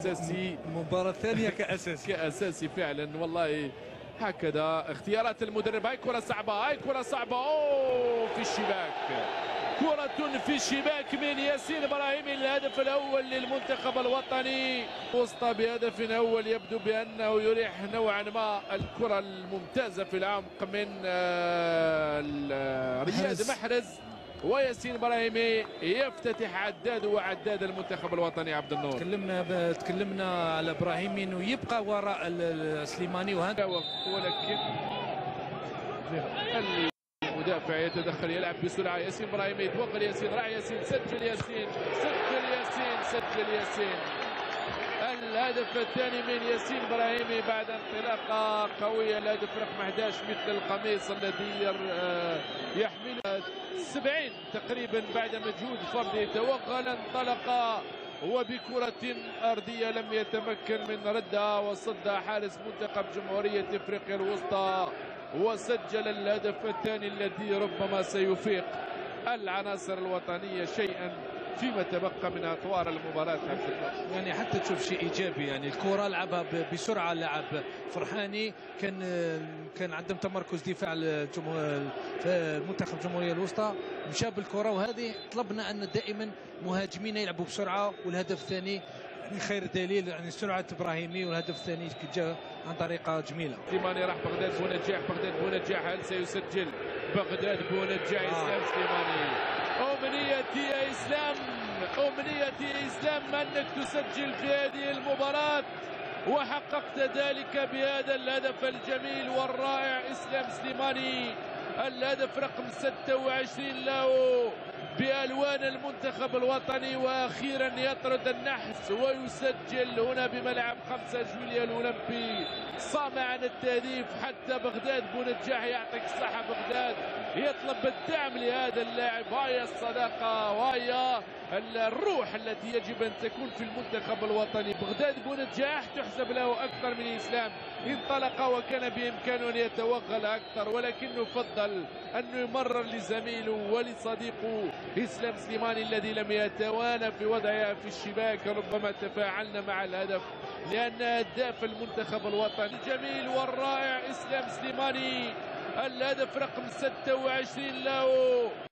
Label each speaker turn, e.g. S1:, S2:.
S1: اساسي،
S2: مباراة ثانية كأساسي.
S1: كأساسي فعلا والله. هكذا اختيارات المدرب. هاي كرة صعبة، هاي كرة صعبة، اوه في الشباك، كرة في الشباك من ياسين ابراهيمي. الهدف الأول للمنتخب الوطني وسطى بهدف أول يبدو بأنه يريح نوعا ما. الكرة الممتازة في العمق من رياض محرز، وياسين ابراهيمي يفتتح عداد وعداد المنتخب الوطني. عبد النور،
S2: تكلمنا على ابراهيمي انه يبقى وراء السليماني
S1: ولكن المدافع يتدخل، يلعب بسرعه. ياسين ابراهيمي يتوغل، ياسين راح، ياسين سجل، ياسين سجل، ياسين سجل، ياسين الهدف الثاني من ياسين ابراهيمي بعد انطلاقه قويه. الهدف رقم 11 مثل القميص الذي يحمله 70 تقريبا بعد مجهود فردي. توغل، انطلق وبكرة أرضية لم يتمكن من ردها وصدها حارس منتخب جمهورية افريقيا الوسطى، وسجل الهدف الثاني الذي ربما سيفيق العناصر الوطنية شيئا فيما تبقى من اطوار المباراه.
S2: يعني حتى تشوف شيء ايجابي، يعني الكره لعبها بسرعه، لعب فرحاني، كان عندهم تمركز دفاع منتخب الجمهوريه الوسطى، مشى بالكره. وهذه طلبنا ان دائما مهاجمين يلعبوا بسرعه. والهدف الثاني يعني خير دليل، يعني سرعه ابراهيمي، والهدف الثاني جاء عن طريقه جميله.
S1: سليماني راح بغداد بونجاح، بغداد بونجاح، هل سيسجل بغداد بونجاح؟ اسلام سليماني، أمنيتي يا إسلام، أمنيتي يا إسلام أنك تسجل في هذه المباراة، وحققت ذلك بهذا الهدف الجميل والرائع. إسلام سليماني الهدف رقم 26 له بألوان المنتخب الوطني، وأخيرا يطرد النحس ويسجل هنا بملعب 5 جويلية الأولمبي. صامع عن التهديف حتى بغداد بونجاح يعطيك الصحة. بغداد يطلب الدعم لهذا اللاعب، وهي الصداقة وهي الروح التي يجب أن تكون في المنتخب الوطني. بغداد بونجاح تحسب له أكثر من إسلام، انطلق وكان بإمكانه أن يتوغل أكثر، ولكنه فضل أنه يمرر لزميله ولصديقه إسلام سليماني الذي لم يتوانى في وضعها في الشباك. ربما تفاعلنا مع الهدف لأن هداف المنتخب الوطني الجميل والرائع إسلام سليماني الهدف رقم 26 له.